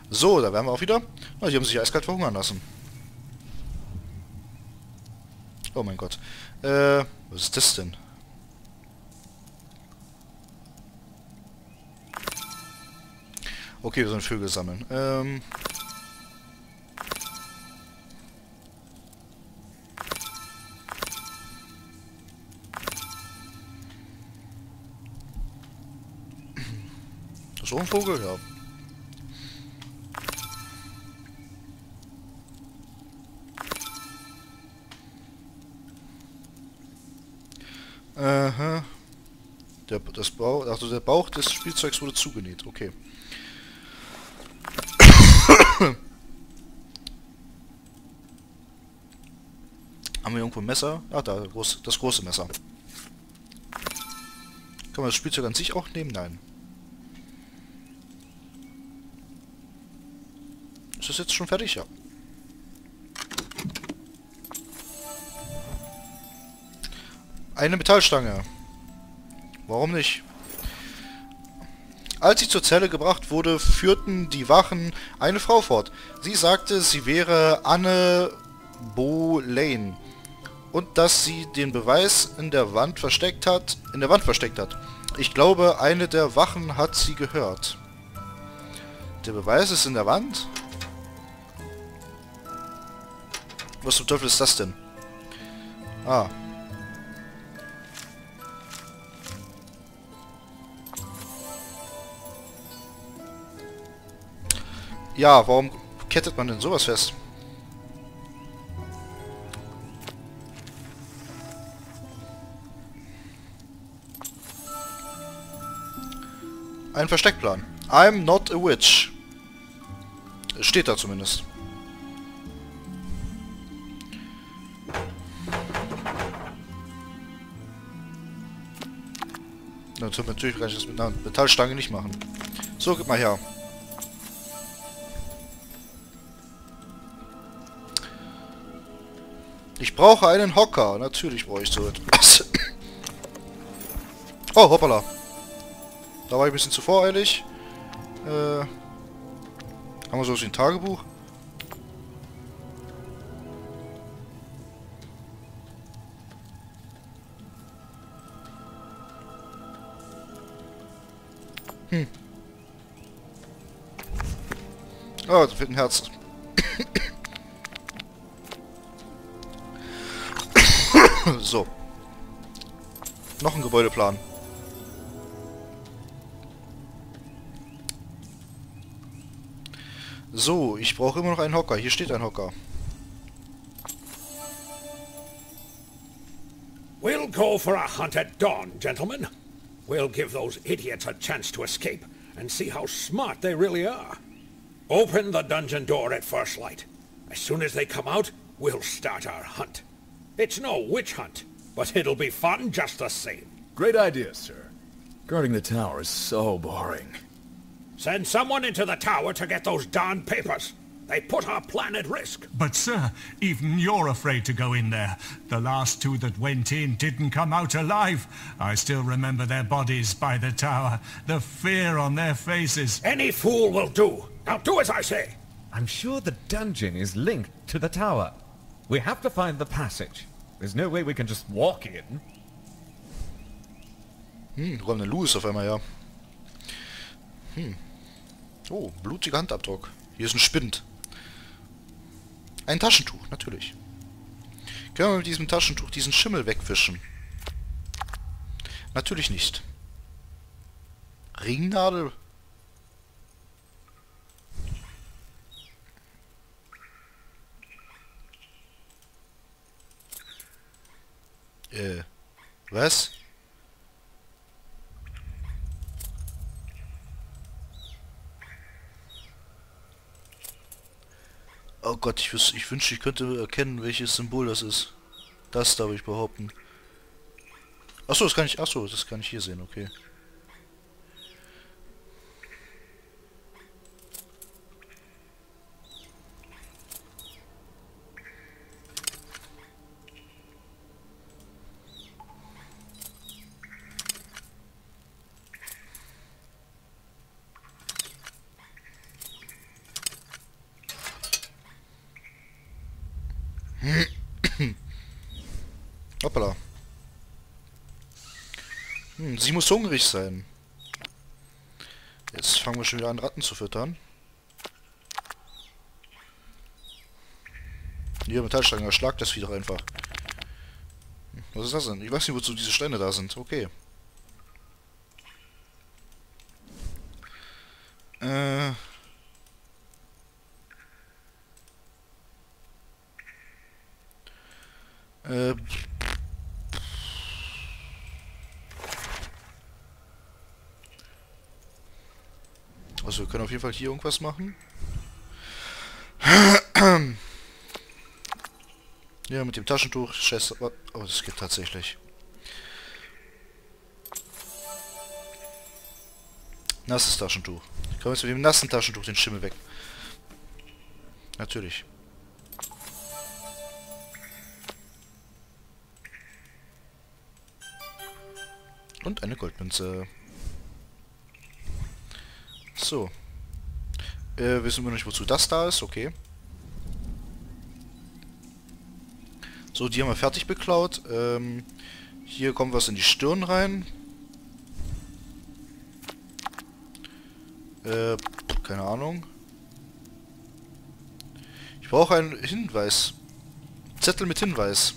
So, da wären wir auch wieder. Oh, die haben sich eiskalt verhungern lassen. Oh mein Gott. Was ist das denn? Okay, wir sollen Vögel sammeln. So ein Vogel? Ja. Aha. Also der Bauch des Spielzeugs wurde zugenäht. Okay. Haben wir irgendwo ein Messer? Ah, da, das große Messer. Kann man das Spielzeug an sich auch nehmen? Nein. Ist das jetzt schon fertig? Ja. Eine Metallstange. Warum nicht? Als sie zur Zelle gebracht wurde, führten die Wachen eine Frau fort. Sie sagte, sie wäre Anne Boleyn und dass sie den Beweis in der Wand versteckt hat. Ich glaube, eine der Wachen hat sie gehört. Der Beweis ist in der Wand? Was zum Teufel ist das denn? Ah. Ja, warum kettet man denn sowas fest? Ein Versteckplan. I'm not a witch. Steht da zumindest. Natürlich kann ich das mit einer Metallstange nicht machen. So, gib mal her. Ich brauche einen Hocker. Natürlich brauche ich so etwas. Oh, hoppala. Da war ich ein bisschen zu voreilig. Haben wir sowas wie ein Tagebuch? Oh, da fehlt ein Herz. So. Noch ein Gebäudeplan. So, ich brauche immer noch einen Hocker. Hier steht ein Hocker. We'll go for a hunt at dawn, gentlemen. We'll give those idiots a chance to escape and see how smart they really are. Open the dungeon door at first light. As soon as they come out, we'll start our hunt. It's no witch hunt, but it'll be fun just the same. Great idea, sir. Guarding the tower is so boring. Send someone into the tower to get those darn papers. They put our plan at risk. But sir, even you're afraid to go in there. The last two that went in didn't come out alive. I still remember their bodies by the tower. The fear on their faces. Any fool will do. Now do as I say. I'm sure the dungeon is linked to the tower. We have to find the passage. There's no way we can just walk in. Räumt eine Louis auf einmal, ja. Oh, blutiger Handabdruck. Hier ist ein Spind. Ein Taschentuch, natürlich. Können wir mit diesem Taschentuch diesen Schimmel wegwischen? Natürlich nicht. Ringnadel? Was? Oh Gott, ich wünschte, ich könnte erkennen, welches Symbol das ist. Das darf ich behaupten. Achso, das kann ich. Achso, das kann ich hier sehen, okay. Hoppala. Sie muss hungrig sein. Jetzt fangen wir schon wieder an, Ratten zu füttern. Hier, Metallstange, erschlag das Vieh doch einfach. Was ist das denn? Ich weiß nicht, wozu diese Steine da sind. Okay. Also wir können auf jeden Fall hier irgendwas machen. Ja, mit dem Taschentuch. Scheiße. Oh, das geht tatsächlich. Nasses Taschentuch. Komm jetzt mit dem nassen Taschentuch den Schimmel weg. Natürlich. Und eine Goldmünze. So. Wissen wir nicht, wozu das da ist? Okay. So, die haben wir fertig beklaut. Hier kommt was in die Stirn rein. Keine Ahnung. Ich brauche einen Hinweis. Zettel mit Hinweis.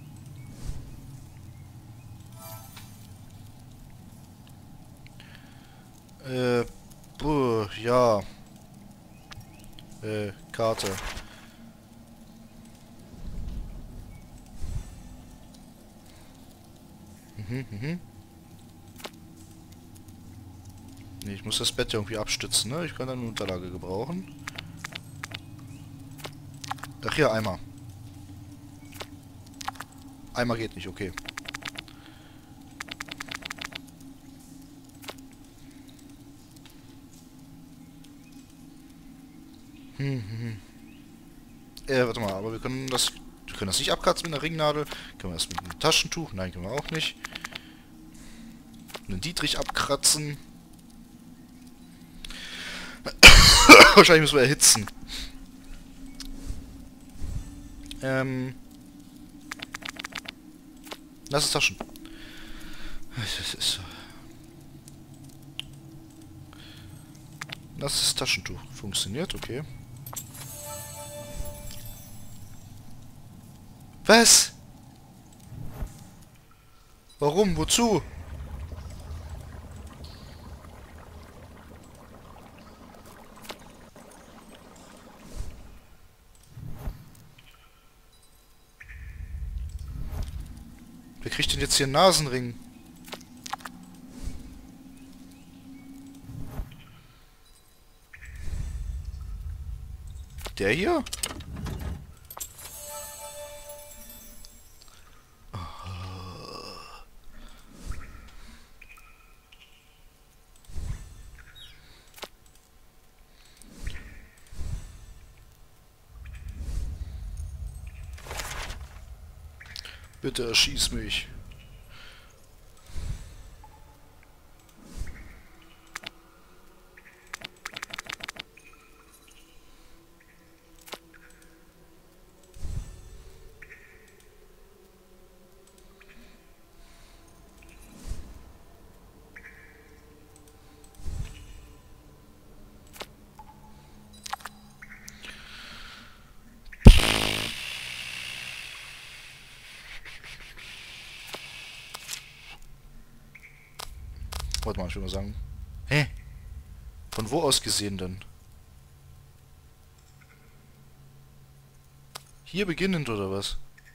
Ja. Karte. Nee, ich muss das Bett irgendwie abstützen, ne? Ich kann eine Unterlage gebrauchen. Ach hier, Eimer. Eimer geht nicht, okay. Warte mal, aber wir können das nicht abkratzen mit einer Ringnadel. Können wir das mit einem Taschentuch? Nein, können wir auch nicht. Einen Dietrich abkratzen. Wahrscheinlich müssen wir erhitzen. Das ist Taschen. Das ist Taschentuch. Funktioniert, okay. Was? Warum? Wozu? Wer kriegt denn jetzt hier einen Nasenring? Der hier? Bitte erschieß mich. Warte mal, ich will mal sagen. Hä? Von wo aus gesehen denn? Hier beginnend oder was?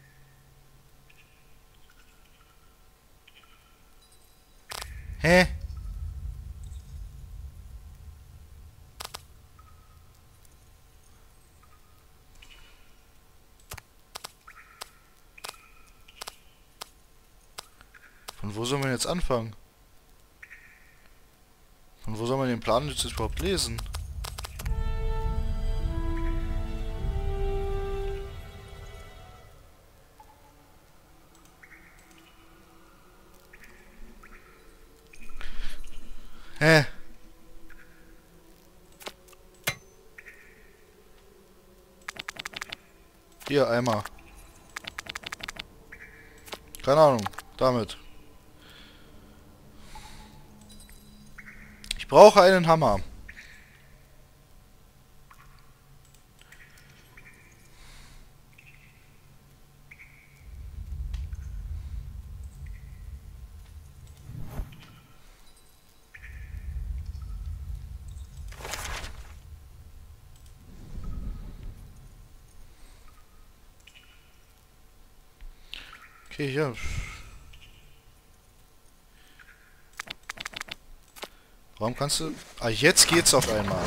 Hä? Von wo soll man jetzt anfangen? Und wo soll man den Plan jetzt überhaupt lesen? Hä? Hier, Eimer. Keine Ahnung. Damit. Ich brauche einen Hammer. Okay, ja. Warum kannst du... Ah, jetzt geht's auf einmal.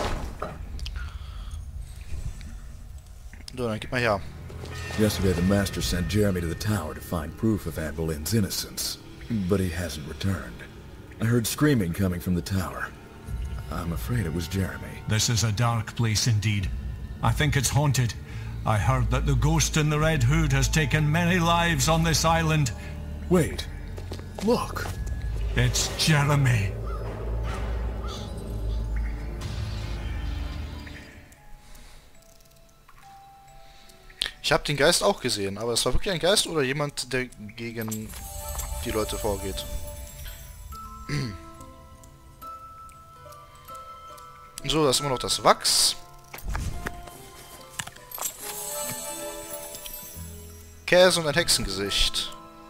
So, dann gib mal her. Yesterday the Master sent Jeremy to the tower to find proof of Anne Boleyn's innocence, but he hasn't returned. I heard screaming coming from the tower. I'm afraid it was Jeremy. This is a dark place indeed. I think it's haunted. I heard that the ghost in the Red Hood has taken many lives on this island. Wait. Look. It's Jeremy. Ich habe den Geist auch gesehen, aber es war wirklich ein Geist oder jemand, der gegen die Leute vorgeht. So, da ist immer noch das Wachs. Käse und ein Hexengesicht.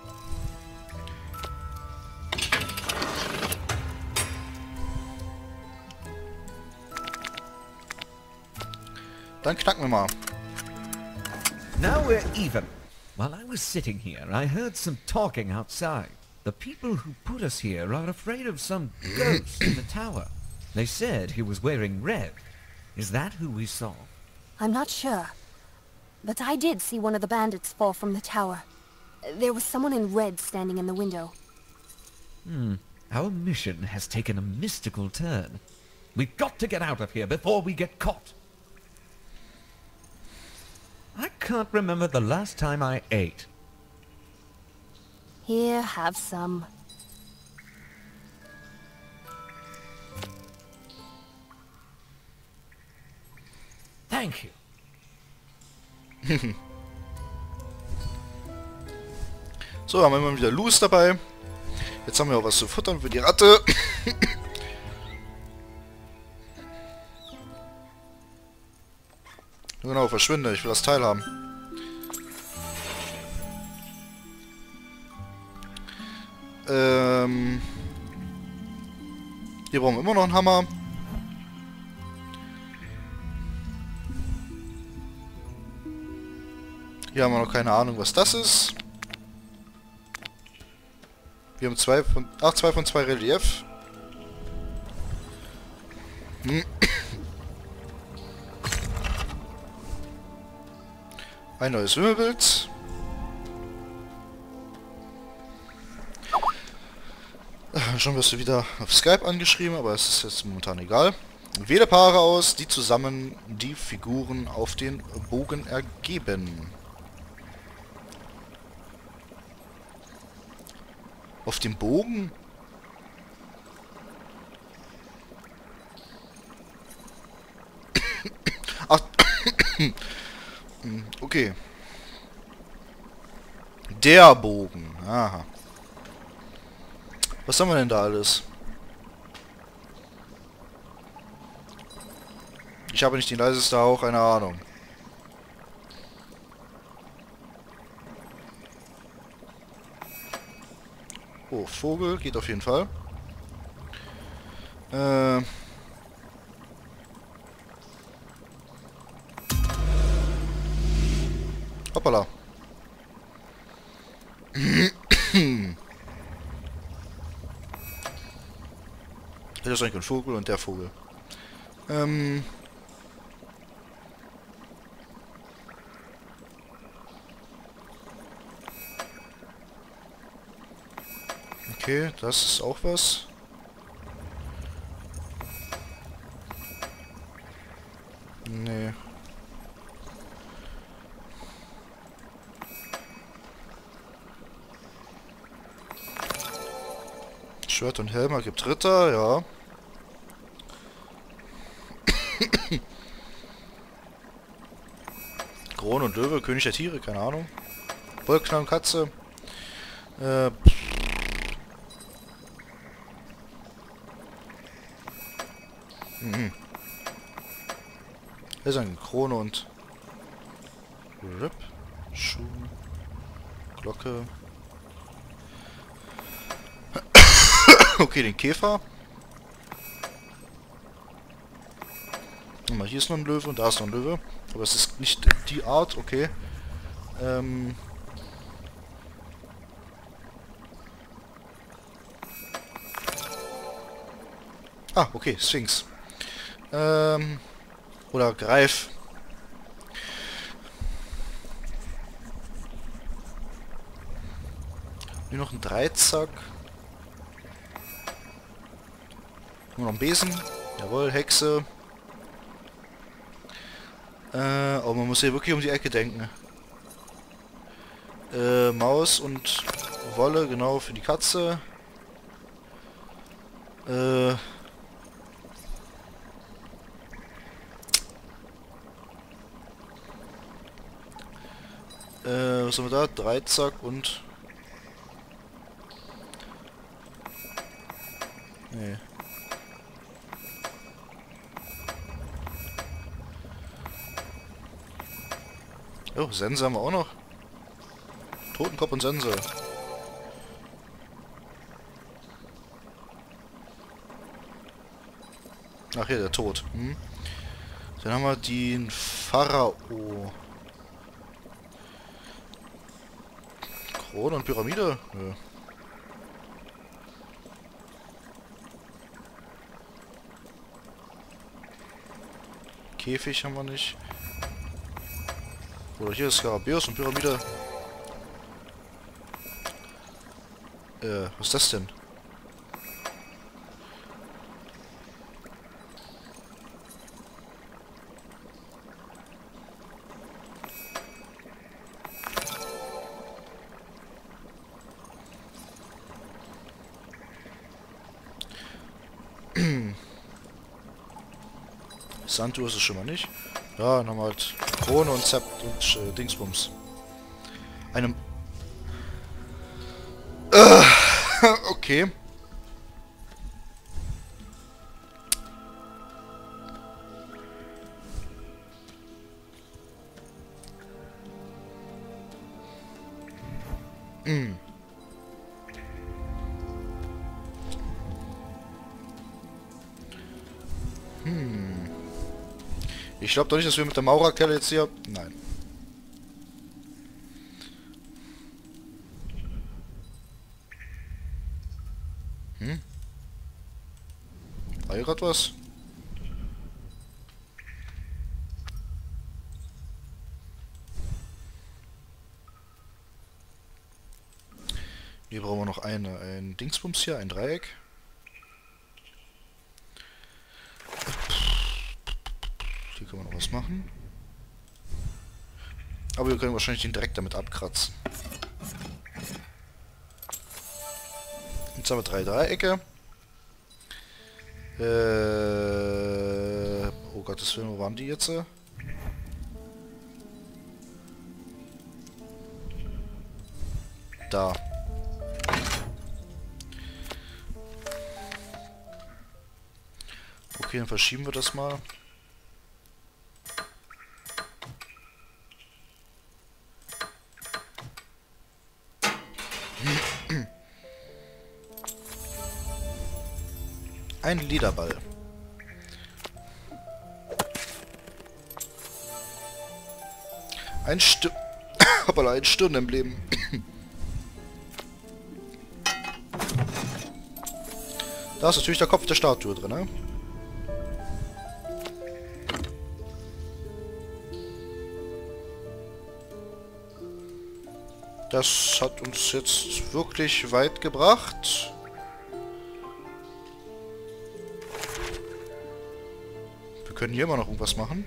Dann knacken wir mal. Now we're even. While I was sitting here, I heard some talking outside. The people who put us here are afraid of some ghost in the tower. They said he was wearing red. Is that who we saw? I'm not sure. But I did see one of the bandits fall from the tower. There was someone in red standing in the window. Our mission has taken a mystical turn. We've got to get out of here before we get caught. I can't remember the last time I ate. Here, have some. Thank you. So, haben wir immer wieder Loose dabei. Jetzt haben wir auch was zu futtern für die Ratte. Genau, verschwinde. Ich will das Teil haben. Hier brauchen wir immer noch einen Hammer. Hier haben wir noch keine Ahnung, was das ist. Wir haben 2 von 2 Relief. Ein neues Wimmelbild. Schon wirst du wieder auf Skype angeschrieben, aber es ist jetzt momentan egal. Wähle Paare aus, die zusammen die Figuren auf den Bogen ergeben. Auf dem Bogen? Ach. Okay. Der Bogen. Aha. Was haben wir denn da alles? Ich habe nicht den leiseste auch, keine Ahnung. Oh, Vogel geht auf jeden Fall. Hoppala. Das ist eigentlich ein Vogel und der Vogel. Okay, das ist auch was. Nee. Schwert und Helm gibt Ritter, ja. Krone und Löwe, König der Tiere, keine Ahnung. Wollknall und Katze. Äh... Hier ist eine Krone und... Rip. Schuh. Glocke. Okay, den Käfer. Mal, hier ist noch ein Löwe und da ist noch ein Löwe. Aber es ist nicht die Art, okay. Ah, okay, Sphinx. Oder Greif. Nur noch ein Dreizack. Nur noch ein Besen. Jawohl, Hexe. Aber man muss hier wirklich um die Ecke denken. Maus und Wolle, genau, für die Katze. Was haben wir da? Dreizack und... Nee. Oh, Sense haben wir auch noch. Totenkopf und Sense. Ach hier, der Tod. Hm. Dann haben wir den Pharao. Krone und Pyramide? Nö. Käfig haben wir nicht. Oder hier ist Skarabäus und Pyramide. Was ist das denn? Sanduhr ist es schon mal nicht. Ja, dann haben wir halt Krone und Zept und Dingsbums. Einem... okay. Ich glaube doch nicht, dass wir mit der Maurerkelle jetzt hier... Nein. War hier gerade was? Hier brauchen wir noch ein Dingsbums hier, ein Dreieck. Hier können wir noch was machen. Aber wir können wahrscheinlich den direkt damit abkratzen. Jetzt haben wir 3 Dreiecke. Oh Gottes Willen, wo waren die jetzt? Da. Okay, dann verschieben wir das mal. Ein Lederball. Ein Stirnemblem. Da ist natürlich der Kopf der Statue drin, ne? Das hat uns jetzt wirklich weit gebracht. Wir können hier immer noch irgendwas machen.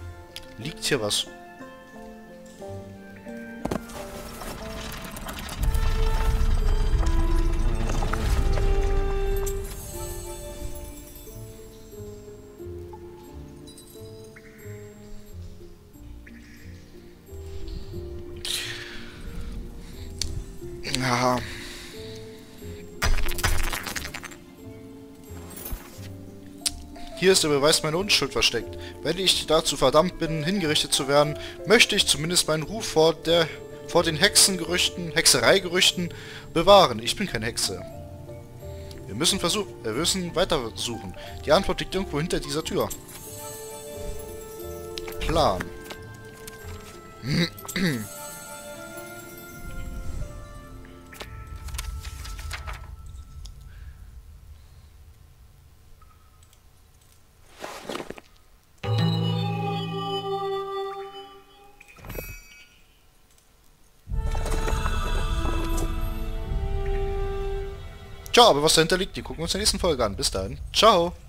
Liegt hier was? Ja. Hier ist der Beweis meiner Unschuld versteckt. Wenn ich dazu verdammt bin, hingerichtet zu werden, möchte ich zumindest meinen Ruf vor den Hexereigerüchten bewahren. Ich bin keine Hexe. Wir müssen weiter suchen. Die Antwort liegt irgendwo hinter dieser Tür. Plan. Tja, aber was dahinter liegt, die gucken wir uns in der nächsten Folge an. Bis dahin. Ciao.